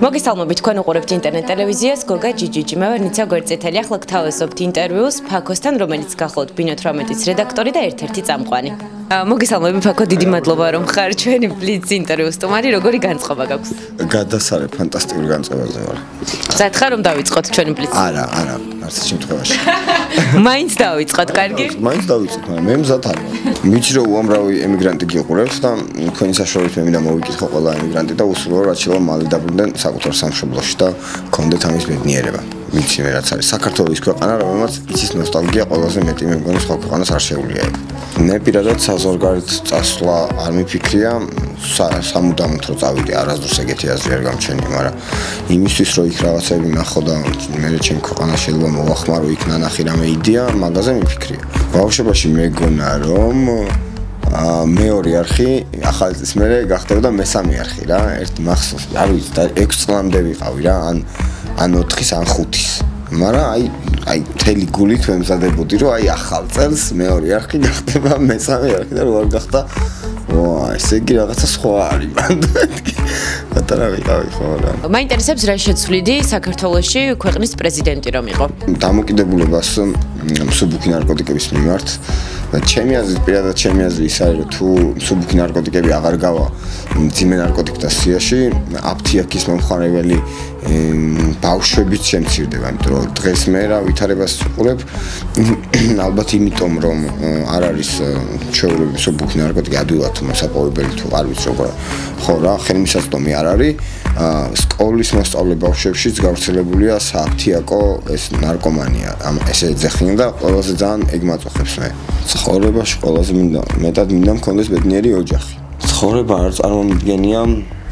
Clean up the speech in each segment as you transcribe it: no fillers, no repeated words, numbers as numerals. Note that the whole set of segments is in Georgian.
მოგესალმებით, თქვენ უყურებთ ინტერნეტ ტელევიზიას გოგა ჯიჯიჯი. მე ვარ ნიცა გვერდწითელი. ახლა გთავაზობთ ინტერვიუს ფაქოსთან, რომელიც გახლავთ ბინოთ18-ის რედაქტორი და ერთ-ერთი წამყვანი. მოგესალმები ფაქო, დიდი მადლობა რომ ხარ ჩვენი ბლიც ინტერვიუს სტუმარი. როგორი განწყობა გაქვს? გადასარე, ფანტასტიკური განწყობაზე ვარ. მზად ხარ რომ დავიწყოთ ჩვენი ბლიც? არა, არც შემთხვევაში. მაინც დავიწყოთ, კარგი? მაინც დავიწყოთ, მაგრამ მე მზად არ ვარ. ვიცი რომ უამრავი ემიგრანტი გიყურებს და თქვენი საშუალებით მე მინდა მოვიკითხო ყველა ემიგრანტი და უსურვო რაც შეიძლება მალე დაბრუნდნენ საკუთარ სამშობლოში და გქონდეთ ამის ბედნიერება. ვიცი მე რაც არის საქართველოს ქვეყანა, რომელმაც იცის ნოსტალგია ყველაზე მეტი მე მგონი სხვა ქვეყანას არ შეუძლია. მე პირადად საზღვარგარეთ წასვლა არ მიფიქრია, სამუდამოდ რომ წავიდე, არასდროს ეგეთი აზრი არ გამჩენია, მაგრამ იმისთვის რომ იქ რაღაცები ნახო და მე ჩემი ქვეყანა შეიძლება მოვახმარო, იქ ნანახი რამე იდეა, მაგაზე მიფიქრია. ბავშვობაში მეგონა რომ მეორე არხი ახალი წლის მერე გახდებოდა მესამე არხი რა, ერთ მახსოვს, არ ვიცი და 6 წლამდე ვიყავი რა, ან 4-ის, ან 5-ის. მაგრამ აი მთელი გულით ვემზადებოდი რომ აი ახალ წელს მეორე არხი გახდება მესამე არხი და რო არ გახდა ესე იგი რაღაცა სხვა არის მანდ პატარა ვიყავი ხო რა. მაინტერესებს რა შეცვლიდი საქართველოში ქვეყნის პრეზიდენტი რომ იყო? დამოკიდებულებას მსუბუქი ნარკოტიკების მიმართ და ჩემი აზრით პირადად ჩემი აზრი ის არის რომ თუ მსუბუქი ნარკოტიკები აღარ გავა მძიმე ნარკოტიკთა სიაში აფთიაქის მომხმარებელი ბავშვებიც შემცირდება, იმიტომ რომ დღეს მე რა ვითარებას ვიყურებ ალბათ იმიტომ რომ არ არის ჩვეულებრივი მსუბუქი ნარკოტიკი ადვილად მოსაპოვებელი თუ არ ვიცი როგორ ხო რა ხელმისაწვდომი არ არის სკოლის მოსწავლე ბავშვებშიც გავრცელებულია სააფთიაკო ეს ნარკომანია ესე ეძახიან და ყველაზე ძალიან ეგ მაწუხებს მე ცხოვრებაში ყველაზე მეტად მინდა მქონდეს ბედნიერი ოჯახი ცხოვრება არ წარმომიდგენია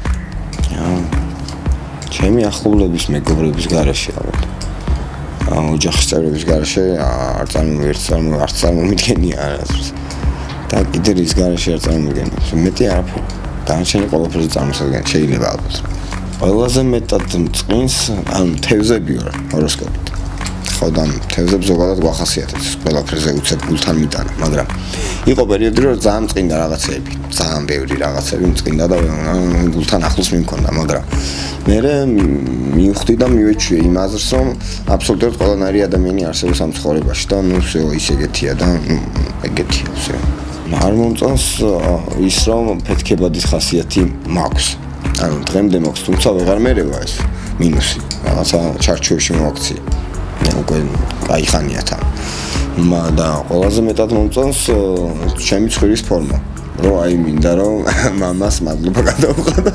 ჩემი ახლობლების მეგობრების გარეშე ალბათ ოჯახის წევრების გარეშე არ წარმომიდგენია არასდროს და კიდე რის გარეშე არ წარმომიდგენია მეტი არაფერი დანარჩენი ყველაფერზე წარმოსადგენ შეიძლება ალბათ ყველაზე მეტად წყინს ან თევზები ვარ ჰოროსკოპით ხო და თევზებს ზოგადად გვახასიათებს ყველაფერზე უცებ გულთან მიტანა მაგრამ იყო პერიოდი რომ ძალიან წყინდა რაღაცეები ძალიან ბევრი რაღაცები მწყინდა და გულთან ახლოს მიმქონდა მაგრამ მე მივხვდი და მივეჩვიე იმ აზრს რომ აბსოლუტურად ყველანაირი ადამიანი არსებობს ამ ცხოვრებაში და ნუ всё ის ეგეთია და ეგეთია всё არ მომწონს ის რომ ფეთქებადის ხასიათი მაქვს ანუ დღემდე მაქვს თუმცა ვეღარ მერევა ეს მინუსი რაღაცა ჩარჩოებში მოვაქცია უკვე აიხანია თან და ყველაზე მეტად მომწონს ჩემი ცხვირის ფორმა რომ აი მინდა რომ მამას მადლობა გადავუხადო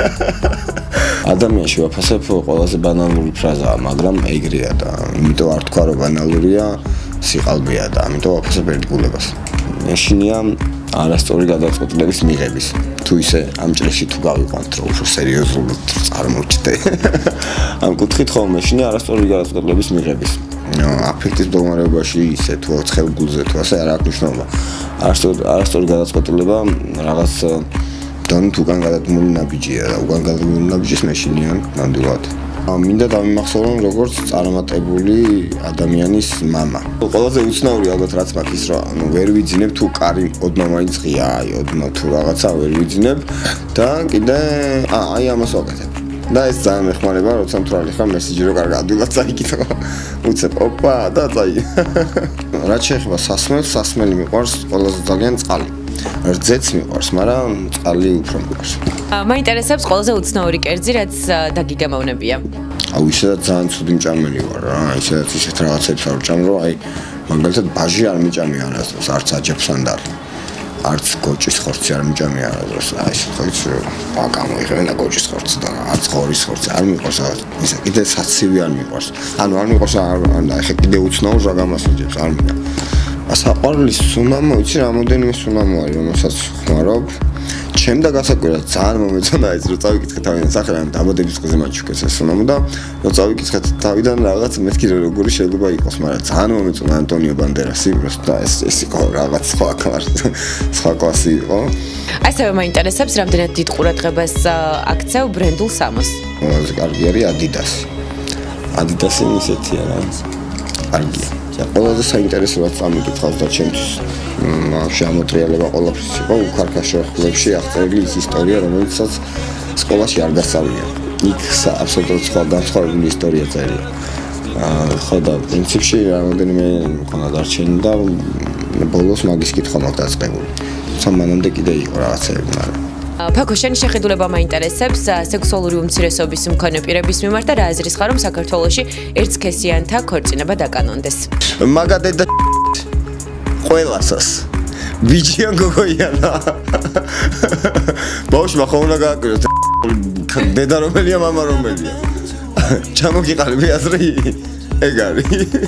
ადამიანში ვაფასებ ყველაზე ბანალური ფრაზაა მაგრამ ეგრეა და იმიტომ არ თქვა რომ ბანალურია სიყალბეა და ამიტომ ვაფასებ ერთგულებას ეშინია არასწორი გადაწყვეტილების მიღების თუ ისე ამ ჭრეში თუ გავიყვანთ რომ უფრო სერიოზულად წარმოჩდე ამ კუთხით ხოლმე ეშინია არასწორი გადაწყვეტილების მიღების აფექტის მდგომარეობაში ისე თუ ცხელ გულზე თუ ასე არ აქვს მნიშვნელობა არასწორი გადაწყვეტილება რაღაც დონით უკან გადადგმული ნაბიჯია და უკან გადადგმული ნაბიჯის მეშინიან ნამდვილად მინდა დავიმახსოვრო როგორც წარმატებული ადამიანის მამა. ყველაზე უცნაური ალბათ რაც მაქვს ის რომ ვერ ვიძინებ თუ კარი ოდნავ მაინც ღია, აი ოდნავ თუ რაღაცა ვერ ვიძინებ და კიდე აი ამას ვაკეთებ. და ეს ძალიან მეხმარება როცა მთვრალი ხარ მესიჯი რო კარგად ადვილად წაიკითხო. უცებ ოპა და წაი. რაც შეეხება სასმელს, სასმელი მიყვარს ყველაზე ძალიან წყალი. რძეც მიყვარს, მაგრამ წყალი უფრო მიყვარს. მაინტერესებს ყველაზე უცნაური კერძი, რაც დაგიგემოვნებია. აუ ისედაც ძალიან ცუდი მჭამელი ვარ რა, ისედაც ისეთ რაღაცებს არ ვჭამ, რომ აი მაგალითად ბაჟი არ მიჭამია არასდროს, არც აჯაფსანდარი. არც გოჭის ხორცი არ მიჭამია არასდროს. აი ხო იცი ბაკა მოიღებენ და გოჭის ხორცი და არც ღორის ხორცი არ მიყვარს ისე კიდე საცივი არ მიყვარს. ანუ არ მიყვარს აი ხე კიდე უცნაურ ჟაგამას იჯებს არ მინდა. საყვარლის სუნამო, იცი რამოდენიმე სუნამო არის, რომელსაც ხმარობ. ჩემ და გასაკვირად ძალიან მომეწონა ის რომ წავიკითხე თავიდან სახე რა დაბადების დღეზე მაჩუქეს ეს სუნამო და რომ წავიკითხე თავიდან რაღაც მეთქი როგორი შეიძლება იყოს, მაგრამ ძალიან მომეწონა ანტონიო ბანდერასი, просто ეს იყო რაღაც სხვა კლასი იყო. ასევე მაინტერესებს რამდენად დიდ ყურადღებას აქცევ ბრენდულ სამოს. ყველაზე კარგი არის ადიდასი. ადიდასი ისეთია რა. კარგია. ყველაზე საინტერესო რაც წამიკითხავს და ჩემთვის შემოტრიალება ყველაფრის იყო უქარქაშო ხლებში აღწერილი ის ისტორია, რომელიცაც სკოლაში არ გასწავლია. იქ აბსოლუტურად სხვა განსხვავებული ისტორია წერია. ხო და პრინციპში რამოდენიმე მქონდა დარჩენი და ბოლოს მაგის კითხვა მაქვს დაწყებული. თუმცა მანამდე კიდე იყო რაღაცები, მაგრამ ფაქო, შენი შეხედულება მაინტერესებს სექსუალური უმცირესობის მქონე პირების მიმართ და რა აზრის ხარ, რომ საქართველოში ერთსქესიანთა ქორწინება დაკანონდეს? მაგადე და ყველასას ბიჭიან გოგოიანა. ბავშვმა ხომ უნდა გააკვიროს დედა რომელია, მამა რომელია. ჩამოგიყალიბე აზრი? ეგ არის.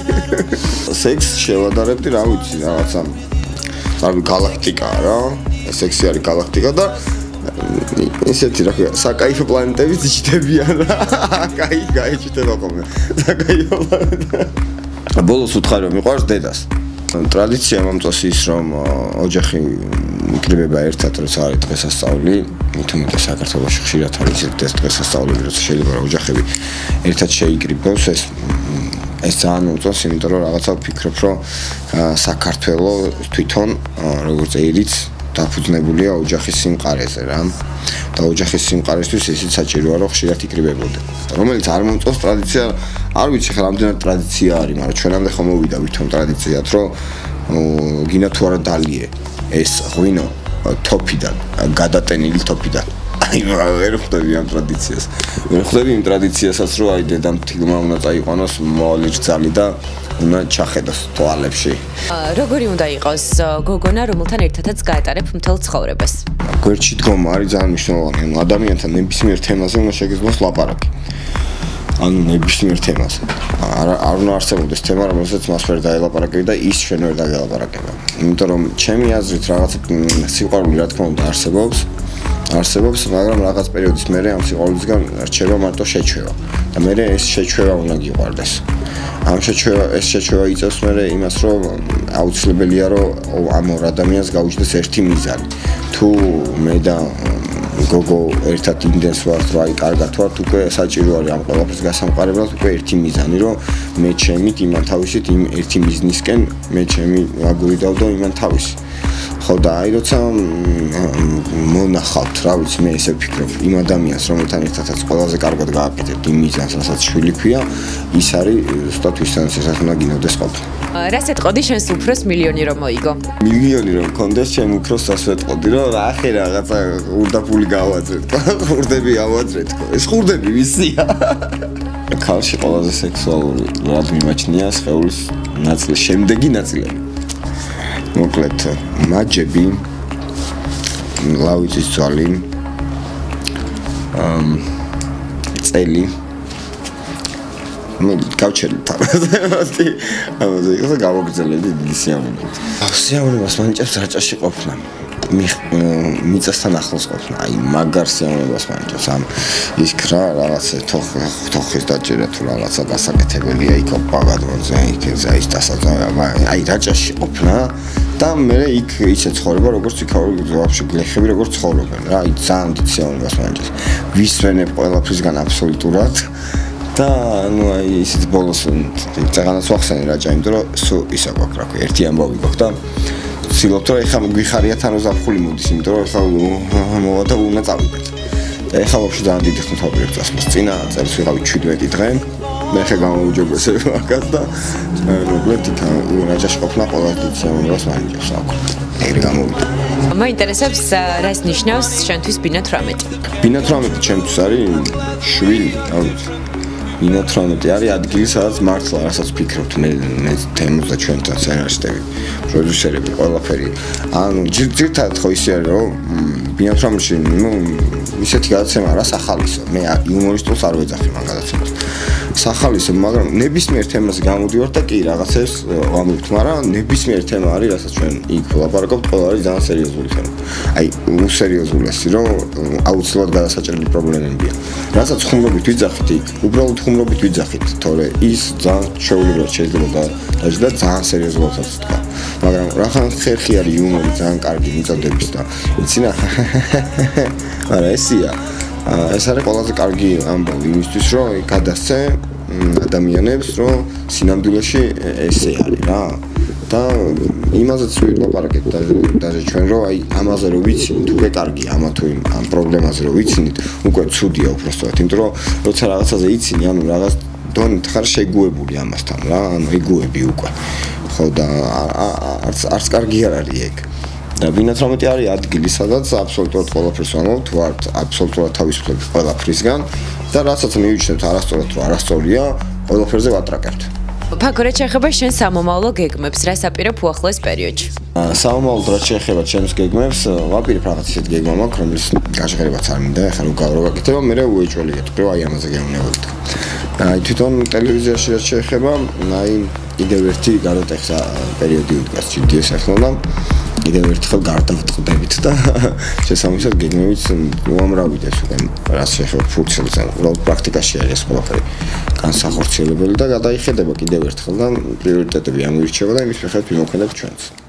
სექს შევადარებდი, რა ვიცი, რაღაცა წავი გალაქტიკაა რა. სექსი არის გალაქტიკა და ისეთი რა ქვია, საკაიფო პლანეტებიც იჭდებიან რა. გაიჭდება ხოლმე. საკაიფო პლანეტა. ბოლოს უთხარი რომ მიყვარს დედას. ტრადიცია მომწონს ის რომ ოჯახი იკრიბება ერთად, როცა არის დღესასწაული. მithumetes საქართველოში ხშირად არის ეს დღესასწაულები, როცა შეიძლება რომ ოჯახები ერთად შეიკრიბოს. ეს ძალიან მომწონს, იმიტომ რომ რაღაცა ვფიქრობ, რომ საქართველო თვითონ როგორც ერიც დაფუძნებულია ოჯახის სიმყარეზე რა. და ოჯახის სიმყარესთვის ისიც საჭიროა რომ ხშირად იკრიბებოდე. რომელიც არ მომწონს ტრადიცია, არ ვიცი ხა რამდენად ტრადიცია არის, მაგრამ ჩვენამდე ხომ მოვიდა ვითომ ტრადიციად, რომ გინა თუ არა დალიე ეს ღვინო თოფიდან, გადატენილი თოფიდან. აი ვერ ხვდები ამ ტრადიციას. ვერ ხვდები იმ ტრადიციასაც, რომ აი დედამ თიგმა უნდა წაიყვანოს მოვალი რძალი და უნდა ჩახედოს თვალებში. როგორი უნდა იყოს გოგონა, რომელთან ერთადაც გაატარებ მთელ ცხოვრებას? გვერდში დგომა არის ძალიან მნიშვნელოვანი. ადამიანთან ნებისმიერ თემაზე უნდა შეგიძლიოს ლაპარაკი. ანუ ნებისმიერ თემაზე. არ უნდა არსებობდეს თემა, რომელსაც მას ვერ დაელაპარაკები და ის ჩვენ ვერ დაგელაპარაკება. იმიტომ რომ ჩემი აზრით რაღაცა სიყვარული რა თქმა უნდა არსებობს, მაგრამ რაღაც პერიოდის მერე ამ სიყვარულისგან რჩება მარტო შეჩვევა. და მერე ეს შეჩვევა უნდა გიყვარდეს. ეს შეჩვევა იწევს მერე იმას, რომ აუცილებელია რომ ამ ორ ადამიანს გაუჩნდეს ერთი მიზანი. თუ მე და გოგო ერთად იმდენს ვართ, რომ აი კარგად ვართ, უკვე საჭირო არის ამ ყველაფრის გასამყარებლად უკვე ერთი მიზანი, რომ მე ჩემით იმან თავისით იმ ერთი მიზნისკენ მე ჩემი აგური დავდო იმან თავისი. ხო და აი როცა მონახავთ, რა ვიცი, მე ესე ვფიქრობ, იმ ადამიანს, რომელთან ერთადაც ყველაზე კარგად გააკეთებთ იმ მიზანს, რასაც შვილი ქვია, ის არის ზუსტად ვისაც ესაც უნდა გინოდეს ყოფნა. რას ეთყოდი შენს უფროს მილიონი რომ მოიგო? მილიონი რომ მქონდეს, ჩემ უფროს ასე ეთყოდი, რომ ახე რაღაცა ურდაფული გავაძრეთ, ხურდები ავაძრეთ. ეს ხურდები ვისია? ქალში ყველაზე სექსუალური რად მიმაჩნია სხეულის ნაწილი, შემდეგი ნაწილები. მოკლედ, მაჯები, ლავიწის ძვალი, წელი, გავჩერდი თავაზე, ამაზე იყო გავაგრძელები დიდი სიამოვნებით. სიამოვნებას მანჭებს რაჭაში ყოფნა. მიწასთან ახლოს ყოფნა, აი მაგარ სიამოვნებას მანჭებს. ამ ისქრა რაღაცა თოხის დაჭერა თუ რაღაცა გასაკეთებელია იქ ბაგადონზე, იქ ის დასაძავება, აი რაჭაში ყოფნა. და მე იქ ისე ცხოვრება, როგორც იქაური ვაფშე გლეხები როგორც ცხოვრობენ რა, აი ძალიან დიდ სიამოვნებას მანჭებს. ვისვენებ ყველაფრისგან აბსოლუტურად და ну აი ისიც ბოლოს წაღანაც ვახსენე რაჭა, იმიტომ რომ სულ ისა გვაქვს რა, ერთი ამბავი გვაქვს და ვცდილობთ რომ ეხლა გვიხარია თან ზაფხული მოდის, იმიტომ რომ ეხლა მოვა და უნდა წავიდეთ. და ეხლა ვაფშე ძალიან დიდი ხმთობი წასვლის წინა წელს ვიყავი 17 დღე. მე ხე გამოვიჯობესებ მაგას და მოკლედ იქ რაჭაში ყოფნა ყველაზე დიდ სიამოვნებას მანჭებს აქვს. ეგრე გამოვიდა. მაინტერესებს რას ნიშნავს შენთვის ბინა 18? ბინა 18 ჩემთვის არის შვილი, რა ვიცი. ბინა 18 არის ადგილი, სადაც მართლა რასაც ვფიქრობთ მე თემებს და ჩვენთან სცენარისტები, პროდიუსერები, ყველაფერი. ანუ ძირთადად ხო ისე არის, რომ ბინა 18-ში, ну, ისეთი გადაცემა რა სახალისო. მე იუმორისტულს არ ვეძახი მაგ გადაცემას. სახალისო, მაგრამ ნებისმიერ თემაზე გამოდივართ და კი რაღაცებს ვამბობთ, მაგრამ ნებისმიერ თემა არის, რასაც ჩვენ იქ ვლაპარაკობთ, ყველა არის ძალიან სერიოზული თემა. აი, უსერიოზულესი, რომ აუცილებლად გადასაჭრელი პრობლემებია. რასაც ხუმრობით ვიძახით იქ, უბრალოდ ხუმრობით ვიძახით, თორე ის ძალიან შეუძლებლად შეიძლება და ძალიან სერიოზულადაც თქვა. მაგრამ რახან ხერხი არის იუმორი ძალიან კარგი მიწოდების და იცი რა. მაგრამ ესია ეს არის ყველაზე კარგი ამბავი იმისთვის, რომ გადასცე ადამიანებს, რომ სინამდვილეში ესე არის რა. და იმაზეც ვიყურებთ даже ჩვენ რომ აი ამაზე რო ვიცინით, უკვე კარგია ამა თუ ამ პრობლემაზე რო ვიცინით, უკვე ცუდია უბრალოდ, იმიტომ რომ როცა რაღაცაზე იცინი, ანუ რაღაც დონით ხარ შეგუებული ამასთან რა, ანუ იგუები უკვე. ხო და არც კარგი არ არის ეგ. და ვინაც რამეთი არის ადგილი, სადაც აბსოლუტურად ყველაფერს ვამბობთ, ვართ აბსოლუტურად თავისუფლები ყველაფრისგან და რასაც მივიჩნევთ არასწორად რომ არასწორია, ყველაფერზე ვატრაკებთ. ფაქო, რა შეეხება შენ სამომავლო გეგმებს, რა საპირებ უახლოეს პერიოდში? სამომავლოდ რა შეეხება ჩემს გეგმებს, ვაპირებ რაღაც ისეთ გეგმა მაქვს, რომელიც გაჟღერებაც არ მინდა, ახლა რომ გავაკეთებ, მე უეჭველი ეთქვი, აი ამაზე გეუბნებოდი. აი თვითონ ტელევიზიაში რა შეეხება, აი კიდევ ერთი გადატეხა პერიოდი უდგას GDS ახლა და კიდევ ერთხელ გარდავტყდებით და შესაბამისად გეგმებიც უამრავიდეს უკვე რაც შეეხება ფუნქციებს, უბრალოდ პრაქტიკაში არის ეს ყველაფერი განსახორციელებელი და გადაიხედება კიდევ ერთხელ და პრიორიტეტები ამირჩევა და იმის მიხედვით ვიმოქმედებ ჩვენც.